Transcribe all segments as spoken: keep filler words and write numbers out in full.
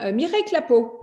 Euh, Mireille Clapeau.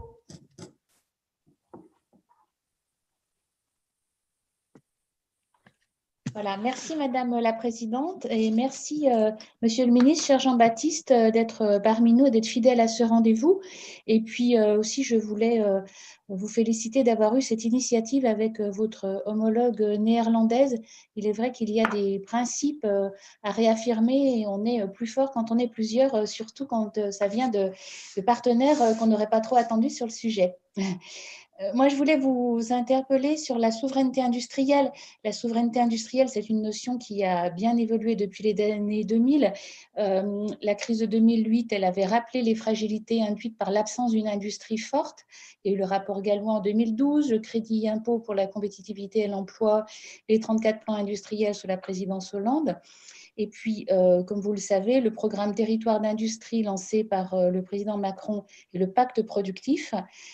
Voilà, merci Madame la Présidente et merci euh, Monsieur le Ministre, cher Jean-Baptiste, euh, d'être parmi nous et d'être fidèle à ce rendez-vous. Et puis euh, aussi, je voulais euh, vous féliciter d'avoir eu cette initiative avec euh, votre homologue néerlandaise. Il est vrai qu'il y a des principes euh, à réaffirmer et on est plus fort quand on est plusieurs, euh, surtout quand euh, ça vient de, de partenaires euh, qu'on n'aurait pas trop attendus sur le sujet. Moi, je voulais vous interpeller sur la souveraineté industrielle. La souveraineté industrielle, c'est une notion qui a bien évolué depuis les années deux mille. Euh, la crise de deux mille huit, elle avait rappelé les fragilités induites par l'absence d'une industrie forte. Il y a eu le rapport Gallois en deux mille douze, le crédit impôt pour la compétitivité et l'emploi, les trente-quatre plans industriels sous la présidence Hollande. Et puis, euh, comme vous le savez, le programme Territoire d'industrie lancé par euh, le président Macron et le pacte productif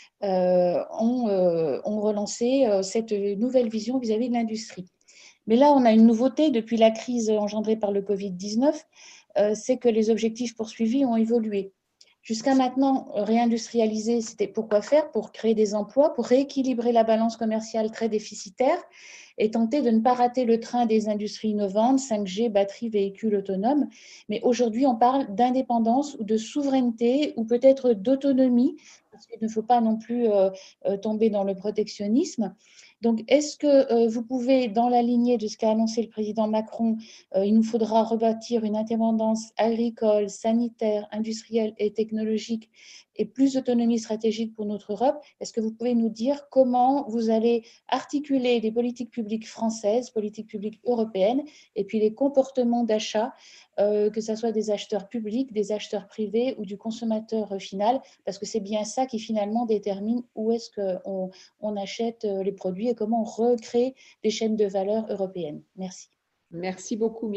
euh, ont, euh, ont relancé euh, cette nouvelle vision vis-à-vis de l'industrie. Mais là, on a une nouveauté depuis la crise engendrée par le Covid dix-neuf, euh, c'est que les objectifs poursuivis ont évolué. Jusqu'à maintenant, réindustrialiser, c'était pour quoi faire? Pour créer des emplois, pour rééquilibrer la balance commerciale très déficitaire et tenter de ne pas rater le train des industries innovantes, cinq G, batteries, véhicules autonomes. Mais aujourd'hui, on parle d'indépendance ou de souveraineté ou peut-être d'autonomie, parce qu'il ne faut pas non plus euh, euh, tomber dans le protectionnisme. Donc, est-ce que euh, vous pouvez, dans la lignée de ce qu'a annoncé le président Macron, euh, il nous faudra rebâtir une indépendance agricole, sanitaire, industrielle et technologique et plus d'autonomie stratégique pour notre Europe. Est-ce que vous pouvez nous dire comment vous allez articuler les politiques publiques françaises, politiques publiques européennes et puis les comportements d'achat, euh, que ce soit des acheteurs publics, des acheteurs privés ou du consommateur final, parce que c'est bien ça qui finalement détermine où est-ce qu'on on achète les produits et comment on recrée des chaînes de valeur européennes. Merci. Merci beaucoup.